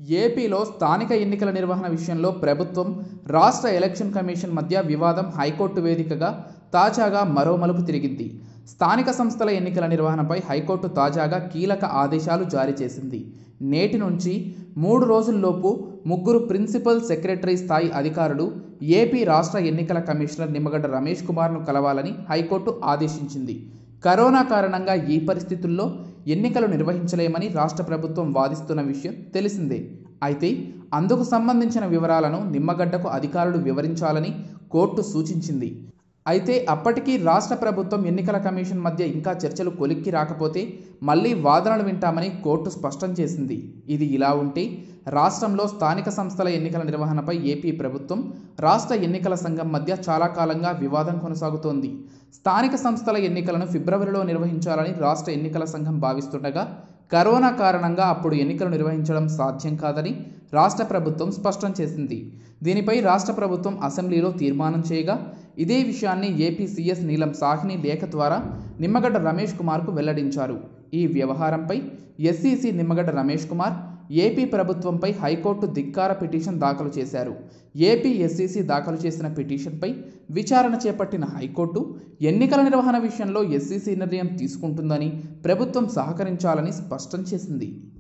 ఏపీలో స్థానిక ఎన్నికల నిర్వహణ విషయంలో ప్రభుత్వం, రాష్ట్ర ఎలక్షన్ కమిషన్ మధ్య వివాదం హైకోర్టు వేదికగా తాజాగా మరో మలుపు తిరిగింది. స్థానిక సంస్థల ఎన్నికల నిర్వహణపై హైకోర్టు తాజాగా కీలక ఆదేశాలు జారీ చేసింది. నేటి నుంచి 3 రోజుల్లోపు 3 ప్రిన్సిపల్ సెక్రటరీ స్థాయి అధికారులు ఏపీ రాష్ట్ర ఎన్నికల కమిషనర్ నిమ్మగడ్డ రమేష్ కుమార్ను కలవాలని హైకోర్టు ఆదేశించింది. కరోనా కారణంగా ఈ పరిస్థితుల్లో ఎన్నికలు నిర్వహించలేమని రాష్ట్ర ప్రభుత్వం వాదిస్తున్న విషయం తెలిసిందే. అయితే అందుకు సంబంధించిన వివరాలను నిమ్మగడ్డకు అధికారులు వివరించాలని కోర్టు సూచించింది. అయితే అప్పటికీ రాష్ట్ర ప్రభుత్వం, ఎన్నికల కమిషన్ మధ్య ఇంకా చర్చలు కొలిక్కి రాకపోతే మళ్లీ వాదనలు వింటామని కోర్టు స్పష్టం చేసింది. ఇది ఇలా ఉంటే రాష్ట్రంలో స్థానిక సంస్థల ఎన్నికల నిర్వహణపై ఏపీ ప్రభుత్వం, రాష్ట్ర ఎన్నికల సంఘం మధ్య చాలా కాలంగా వివాదం కొనసాగుతోంది. స్థానిక సంస్థల ఎన్నికలను ఫిబ్రవరిలో నిర్వహించాలని రాష్ట్ర ఎన్నికల సంఘం భావిస్తుండగా, కరోనా కారణంగా అప్పుడు ఎన్నికలు నిర్వహించడం సాధ్యం కాదని రాష్ట్ర ప్రభుత్వం స్పష్టం చేసింది. దీనిపై రాష్ట్ర ప్రభుత్వం అసెంబ్లీలో తీర్మానం చేయగా, ఇదే విషయాన్ని ఏపీ సీఎస్ నీలం సాహ్ని లేఖ ద్వారా నిమ్మగడ్డ రమేష్ కుమార్కు వెల్లడించారు. ఈ వ్యవహారంపై ఎస్ఈసీ నిమ్మగడ్డ రమేష్ కుమార్ ఏపీ ప్రభుత్వంపై హైకోర్టు ధిక్కార పిటిషన్ దాఖలు చేశారు. ఏపీ ఎస్ఈసీ దాఖలు చేసిన పిటిషన్పై విచారణ చేపట్టిన హైకోర్టు, ఎన్నికల నిర్వహణ విషయంలో ఎస్ఈసీ నిర్ణయం తీసుకుంటుందని ప్రభుత్వం సహకరించాలని స్పష్టం చేసింది.